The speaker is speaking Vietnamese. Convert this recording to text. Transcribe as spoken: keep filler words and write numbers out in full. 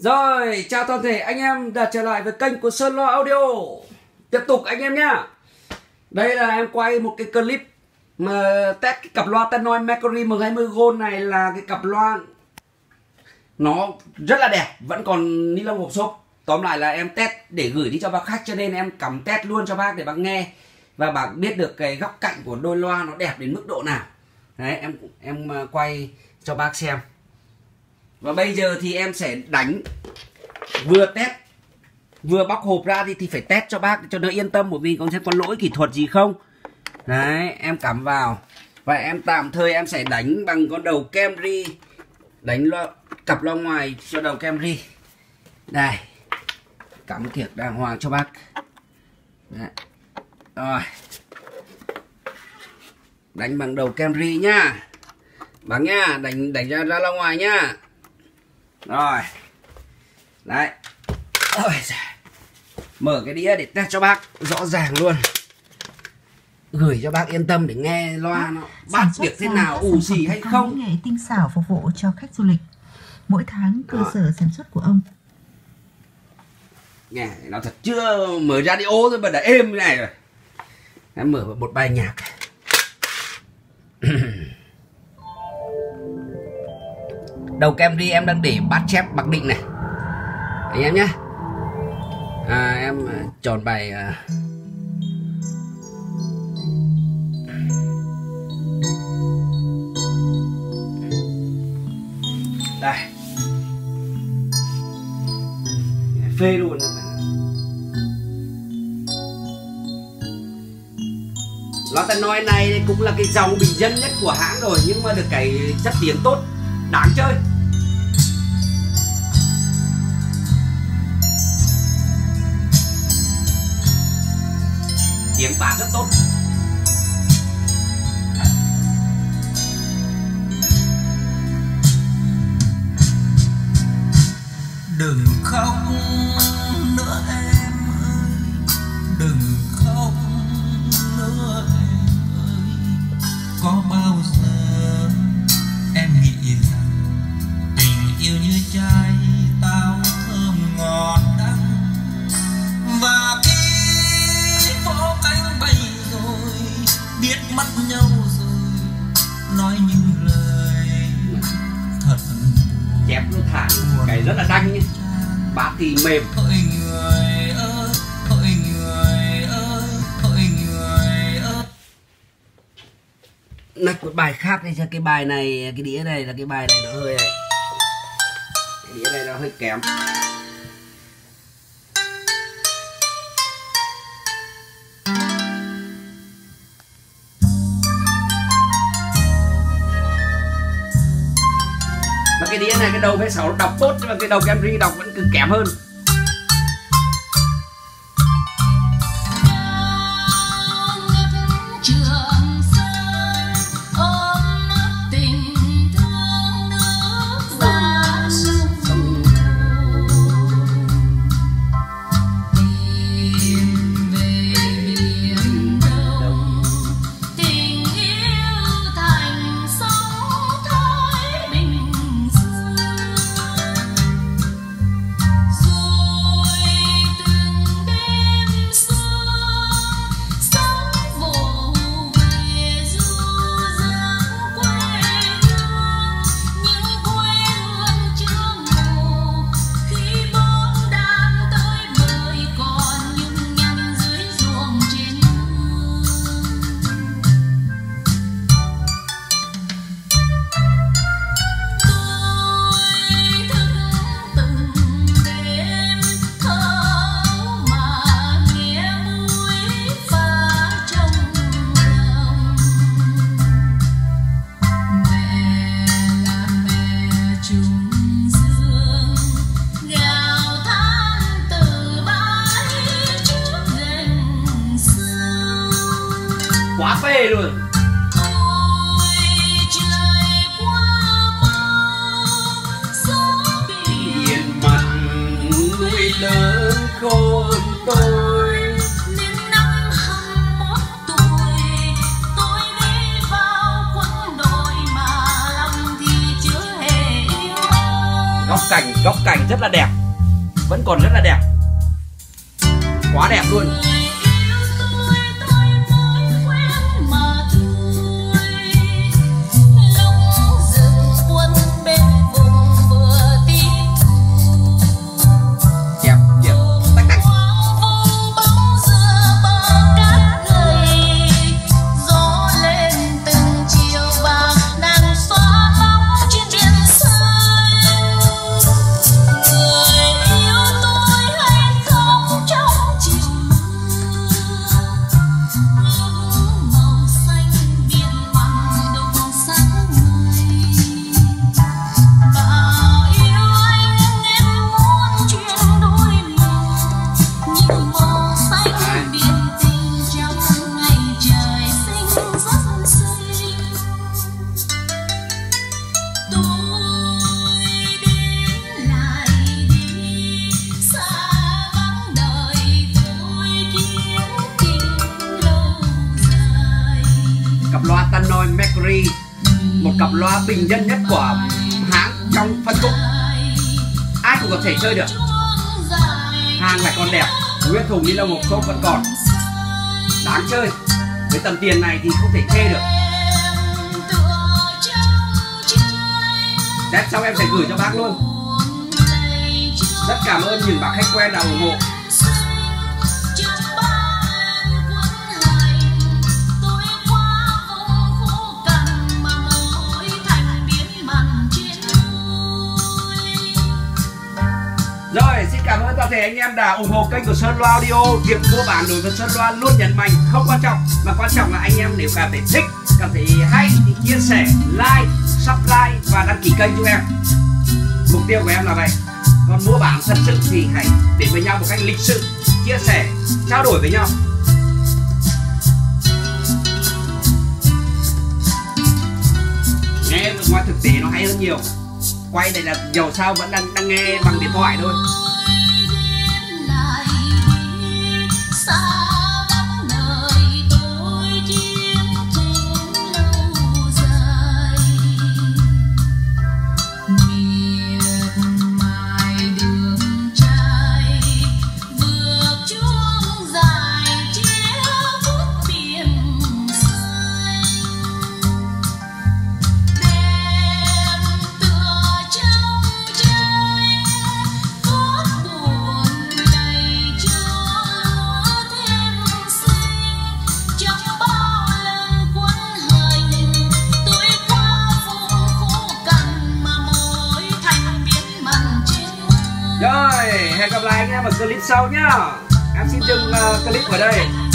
Rồi, chào toàn thể anh em đã trở lại với kênh của Sơn Loa Audio. Tiếp tục anh em nhá. Đây là em quay một cái clip mà test cái cặp loa Tennoy Mercury M hai mươi Gold này, là cái cặp loa nó rất là đẹp, vẫn còn ni lông hộp xốp. Tóm lại là em test để gửi đi cho bác khách, cho nên em cầm test luôn cho bác để bác nghe và bác biết được cái góc cạnh của đôi loa nó đẹp đến mức độ nào. Đấy, em em quay cho bác xem. Và bây giờ thì em sẽ đánh, vừa test vừa bóc hộp ra thì, thì phải test cho bác cho nó yên tâm, bởi vì con xem có lỗi kỹ thuật gì không. Đấy, em cắm vào và em tạm thời em sẽ đánh bằng con đầu Camry, đánh loa, cặp loa ngoài cho đầu Camry. Đây, cắm kiệt đàng hoàng cho bác. Đấy. Rồi, đánh bằng đầu Camry nhá bác nhá, đánh đánh ra ra loa ngoài nhá. Rồi, đấy, ôi giời. Mở cái đĩa để test cho bác rõ ràng luôn, gửi cho bác yên tâm để nghe loa nó bắt việc thế nào, ù xì hay không. Nghệ tinh xảo phục vụ cho khách du lịch. Mỗi tháng cơ sở sản xuất của ông. Nghe nó thật, chưa mở radio thôi mà đã êm như này rồi. Em mở một bài nhạc. Đầu Camry em đang để bát chép Bắc Định này anh em nhé. À, em chọn bài uh... đây, phê luôn. Loa Tennoy này cũng là cái dòng bình dân nhất của hãng rồi, nhưng mà được cái chất tiếng tốt, đáng chơi. Tiếng phát rất tốt. Đừng khóc nữa em ơi, đừng khóc nữa em ơi. Có bao giờ em nghĩ rằng tình yêu như trái táo thơm ngọt đắng, và khi vỗ cánh bay rồi biết mất nhau rồi, nói những lời thật chép nó thả cái rất là đanh nhé, bát thì mềm. Hỡi người ơi, hỡi người ơi, hỡi người ơi. Nạch một bài khác đi cho cái bài này, cái đĩa này là cái bài này nó hơi này. Cái đĩa này nó hơi kém. Và cái đĩa này cái đầu V sáu nó đọc tốt, nhưng mà cái đầu Camry đọc vẫn cứ kém hơn. Quá phê luôn. Biển mặn núi lớn khôn tôi, nên năm hăm mốt tuổi tôi đi vào quân đội mà lòng thì chưa hề yêu. góc cạnh Góc cảnh rất là đẹp, vẫn còn rất là đẹp, quá đẹp luôn. Cặp loa Tannoy Mercury, một cặp loa bình dân nhất của hãng trong phân khúc, ai cũng có thể chơi được, hàng lại còn đẹp, nguyên thùng ni lông hộp xốp vẫn còn, đáng chơi. Với tầm tiền này thì không thể chê được. Test xong em sẽ gửi cho bác luôn. Rất cảm ơn những bác khách quen đã ủng hộ. Rồi, xin cảm ơn toàn thể anh em đã ủng hộ kênh của Sơn Loa Audio. Việc mua bán đối với Sơn Loa luôn nhấn mạnh không quan trọng, mà quan trọng là anh em nếu cảm thấy thích, cảm thấy hay thì chia sẻ, like, subscribe và đăng ký kênh cho em. Mục tiêu của em là vậy. Còn mua bán thật sự thì hãy đến với nhau một cách lịch sự, chia sẻ, trao đổi với nhau. Nghe ngoài thực tế nó hay hơn nhiều. Quay đây là dầu sao vẫn đang đang nghe bằng điện thoại thôi. Rồi, hẹn gặp lại anh em ở clip sau nhá. Em xin dừng uh, clip ở đây.